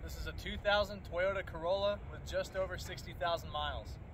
This is a 2000 Toyota Corolla with just over 60,000 miles.